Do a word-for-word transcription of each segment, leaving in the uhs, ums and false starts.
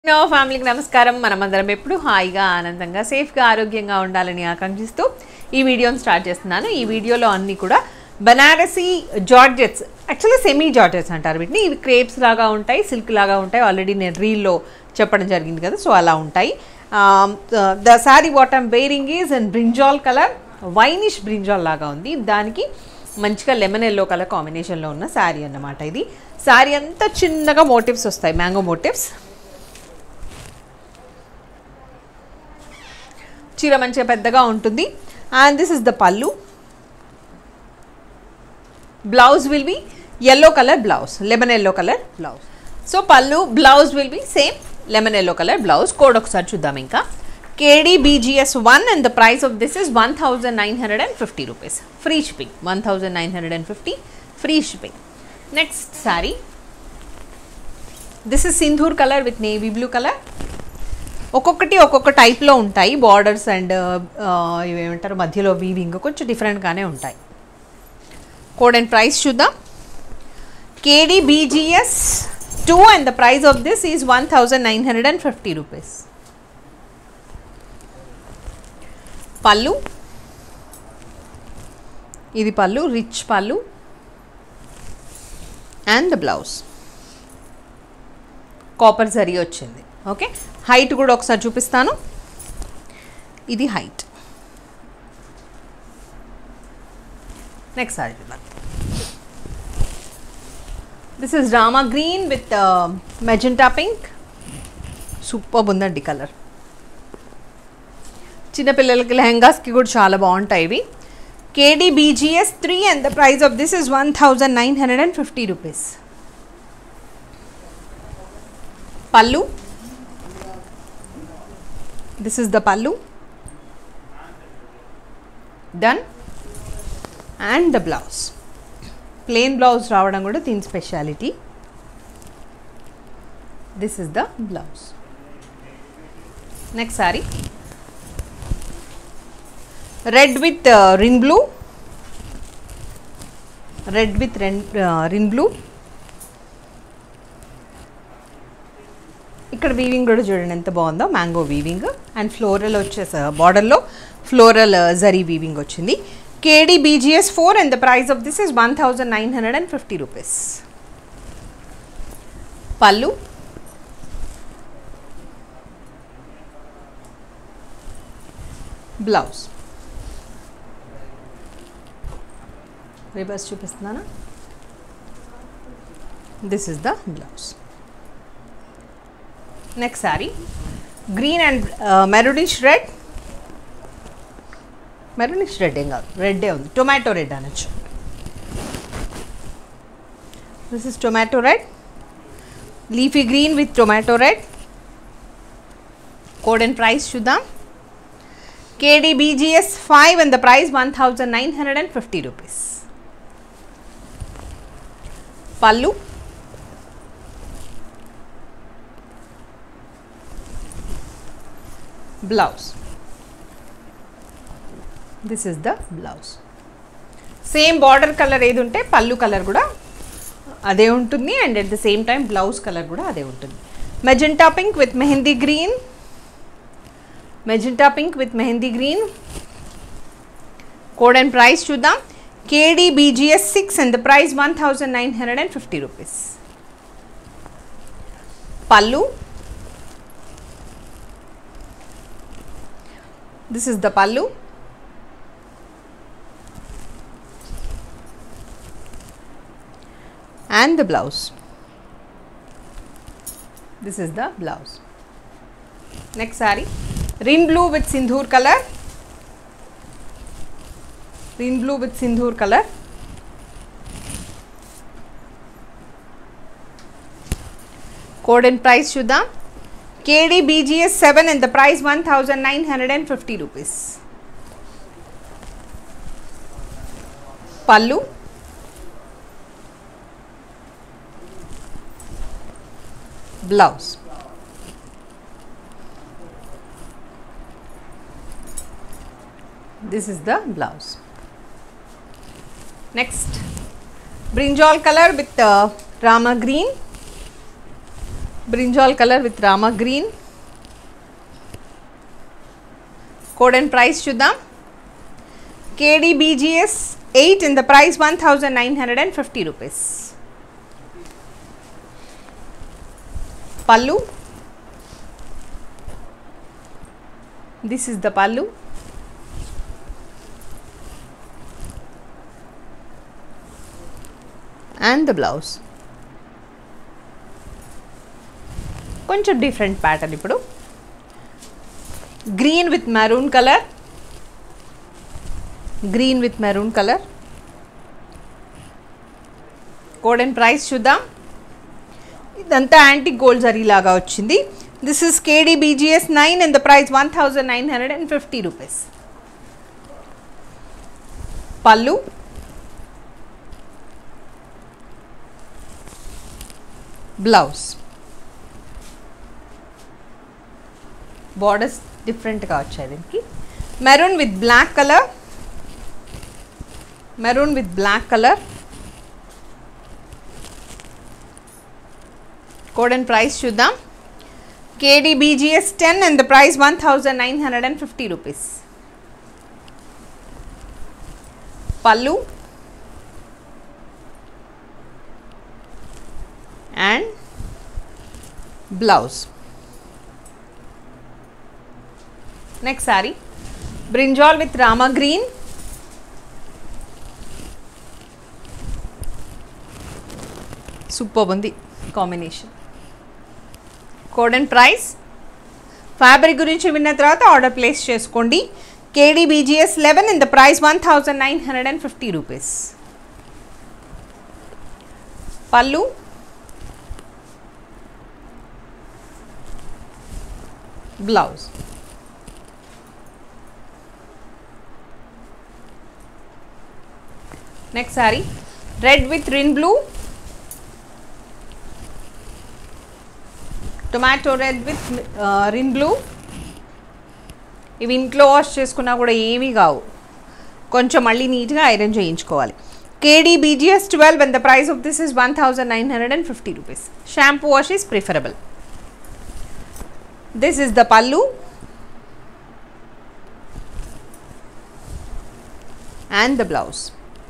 No ఫ్యామిలీకి నమస్కారం. మనమందరం ఎప్పుడు హాయిగా ఆనందంగా సేఫ్గా ఆరోగ్యంగా ఉండాలని ఆకాంక్షిస్తూ ఈ వీడియోని స్టార్ట్ చేస్తున్నాను. ఈ వీడియోలో అన్నీ కూడా Banarasi georgettes, actually semi georgettes అంటారు వీటిని. ఇవి క్రేప్స్ లాగా ఉంటాయి, సిల్క్ లాగా ఉంటాయి. ఆల్రెడీ నేను రీల్లో చెప్పడం జరిగింది కదా, సో అలా ఉంటాయి. The sari what I'm wearing is and brinjal colour, winish brinjal లాగా ఉంది. దానికి మంచిగా లెమన్ ఎల్లో కలర్ కాంబినేషన్లో ఉన్న శారీ అన్నమాట. ఇది శారీ అంతా చిన్నగా మోటివ్స్ వస్తాయి, మ్యాంగో మోటివ్స్. చీర మంచిగా పెద్దగా ఉంటుంది. And this is the pallu. Blouse will be yellow colour blouse, lemon yellow colour blouse. So pallu, blouse will be same lemon yellow colour blouse. Code ఒకసారి చూద్దాం. ఇంకా KD BGS one and the price of this is one thousand nine hundred and fifty rupees. Free shipping, one thousand nine hundred and fifty free shipping. Next sari, this is sindoor colour with navy blue colour. ఒక్కొక్కటి ఒక్కొక్క టైప్లో ఉంటాయి. Borders and ఇవేమంటారు మధ్యలో weaving కొంచెం డిఫరెంట్గానే ఉంటాయి. Code and price చూద్దాం. KD BGS two and the price of this is one thousand nine hundred and fifty rupees. Pallu, ఇది pallu, rich pallu. And the blouse copper zari వచ్చింది. ఓకే, హైట్ కూడా ఒకసారి చూపిస్తాను. ఇది హైట్. నెక్స్ట్ సారీ చూద్దాం. This is Rama green with magenta pink. Super ఉందండి colour. చిన్నపిల్లలకి లెహంగాస్కి కూడా చాలా బాగుంటాయి ఇవి. KD BGS three and the price of this is one thousand nine hundred and fifty rupees. Pallu, this is the pallu, done. And the blouse, plain blouse రావడం కూడా దీని speciality. this is the blouse. next saree, red with uh, rin blue, red with rin, uh, rin blue. ఇక్కడ weaving కూడా చూడండి ఎంత బాగుందో, mango weaving. And floral వచ్చేసి బార్డర్లో ఫ్లోరల్ జరీ వీవింగ్ వచ్చింది. KD BGS four and the price of this is one thousand nine hundred and fifty rupees. Pallu, blouse. Reverse చూపిస్తున్నాను. This is the blouse. Next sari, green and maroonish red. Maroonish red ఏం కాదు, రెడ్డే ఉంది, tomato red అనొచ్చు. This is tomato red, leafy green with tomato red. Code and price చూద్దాం. KD BGS five and the price one thousand nine hundred and fifty rupees. పల్లు, blouse. This is the blouse. Same border colour ఏది ఉంటే pallu colour కూడా అదే ఉంటుంది. And at the same time blouse colour కూడా అదే ఉంటుంది. Magenta pink with mehndi green, magenta pink with mehndi green. Code and price చూద్దాం. KD BGS six and the price one thousand nine hundred and fifty rupees. Pallu, this is the pallu. And the blouse. This is the blouse. Next saree, rin blue with sindhur color, rin blue with sindhur color. Code and price చూద్దాం. KD BGS seven and the price one thousand nine hundred fifty rupees. Pallu, blouse. This is the blouse. Next, brinjal color with uh, rama green. brinjal color with rama green. Code and price చూద్దాం. K D B G S eight in the price one thousand nine hundred fifty rupees. Pallu. This is the pallu. And the blouse. కొంచెం different pattern ఇప్పుడు. Green with maroon colour. Green with maroon colour. Code and price చూద్దాం. ఇదంతా antique gold zari లాగా వచ్చింది. This is K D B G S nine and the price one thousand nine hundred fifty rupees. Pallu. Blouse. Borders డిఫరెంట్గా వచ్చాయి దీనికి. Maroon with black colour. Maroon with black colour. Code and price చూద్దాం. K D B G S ten and the price one thousand nine hundred fifty rupees. Pallu and blouse. Next saree, brinjal with rama green. Superb undi combination. Code and price. Fabric గురించి విన్న తర్వాత order place చేసుకోండి. K D B G S eleven in the price one thousand nine hundred fifty rupees. Pallu. Blouse. Next sari, red with Rin blue. Tomato red with Rin blue. ఇవి ఇంట్లో wash చేసుకున్నా కూడా ఏమీ కావు, కొంచెం మళ్ళీ నీట్గా ఐరన్ చేయించుకోవాలి. K D B G S twelve and the price of this is one thousand nine hundred fifty rupees. Shampoo wash is preferable. This is the pallu and the blouse.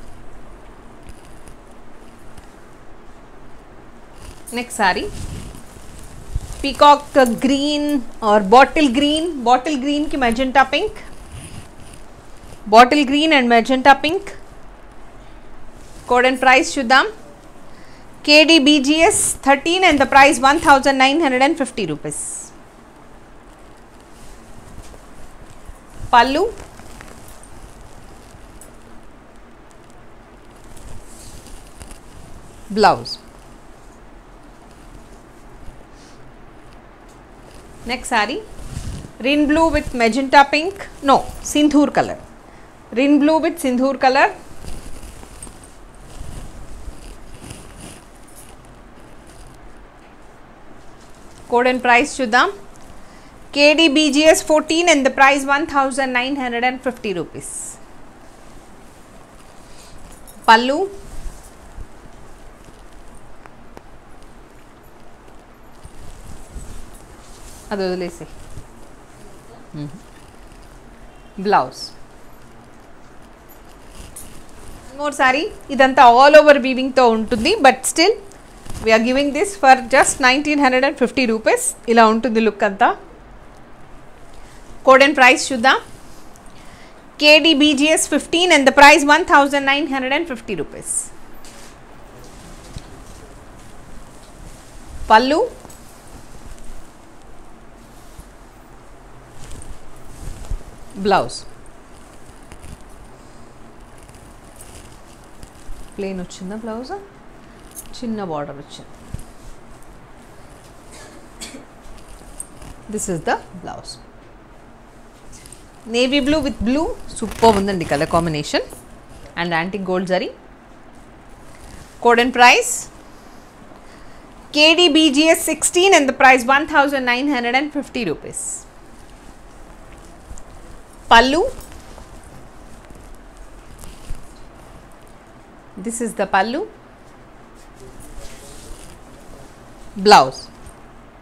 Next saree, peacock green or bottle green. Bottle green ki magenta pink. Bottle green and magenta pink. Code and price చూద్దాం. K D B G S thirteen and the price one thousand nine hundred fifty rupees. Pallu. Blouse. Next saree, rin blue with magenta pink. No, sindhur color. Rin blue with sindhur color. Code and price చూద్దాం. K D B G S fourteen and the price one thousand nine hundred fifty rupees. Pallu. అది వదిలేసి. Blouse. More sari, ఇదంతా all over వీవింగ్తో ఉంటుంది, but still we're giving this for just nineteen hundred and fifty rupees. ఇలా ఉంటుంది look అంతా. Code and price చూద్దాం. K D B G S fifteen and the price one thousand nine hundred fifty rupees. Pallu. Blouse. Plain వచ్చిందా blouse, చిన్న border వచ్చింది. This is the blouse. Navy blue with blue, super ఉందండి colour combination and antique gold zari. Code and price K D B G S sixteen and the price one thousand nine hundred fifty rupees. Pallu. This is the pallu. Blouse.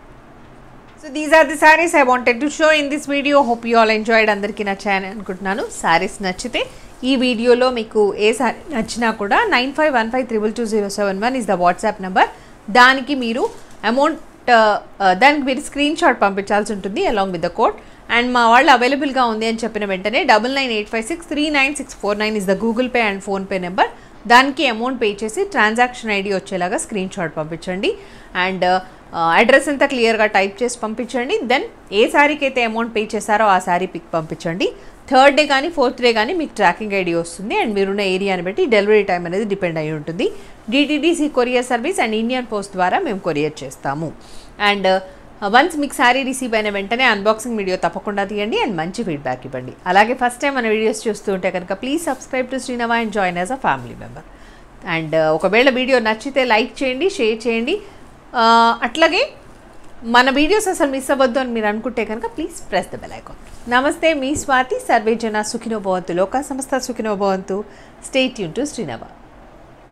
These are the saris I wanted to show in this video. Hope you all enjoyed. అందరికీ నచ్చాయని అనుకుంటున్నాను. సారీస్ నచ్చితే ఈ వీడియోలో మీకు ఏ సారీ నచ్చినా కూడా nine five one five triple two zero seven one is the WhatsApp number. దానికి మీరు అమౌంట్ దానికి మీరు స్క్రీన్ షాట్ పంపించాల్సి ఉంటుంది along with the code. And మా వాళ్ళు అవైలబుల్గా ఉంది అని చెప్పిన వెంటనే double nine eight five six three nine six four nine is the Google Pay and PhonePe number. దానికి అమౌంట్ పే చేసి ట్రాన్సాక్షన్ ఐడి వచ్చేలాగా స్క్రీన్ షాట్ పంపించండి. అండ్ అడ్రస్ అంతా క్లియర్గా టైప్ చేసి పంపించండి. దెన్ ఏ శారీకి అయితే అమౌంట్ పే చేశారో ఆ శారీ పిక్ పంపించండి. థర్డ్ డే కానీ ఫోర్త్ డే కానీ మీకు ట్రాకింగ్ ఐడి వస్తుంది. అండ్ మీరున్న ఏరియాని బట్టి డెలివరీ టైం అనేది డిపెండ్ అయి ఉంటుంది. DTDC courier service and Indian post ద్వారా మేము కొరియర్ చేస్తాము. అండ్ వన్స్ మీకు శారీ రిసీవ్ అయిన వెంటనే అన్బాక్సింగ్ వీడియో తప్పకుండా తీయండి అండ్ మంచి ఫీడ్బ్యాక్ ఇవ్వండి. అలాగే ఫస్ట్ టైం మన వీడియోస్ చూస్తూ ఉంటే కనుక please subscribe to Srinava and join as a family member. And ఒకవేళ వీడియో నచ్చితే లైక్ చేయండి, షేర్ చేయండి. అట్లాగే మన వీడియోస్ అసలు మిస్ అవ్వద్దు అని మీరు అనుకుంటే కనుక please press the bell icon. నమస్తే, మీ స్వాతి. సర్వే జన సుఖినో భవంతు, లోకా సంస్థ సుఖినో భవంతు. Stay tune to Srinava.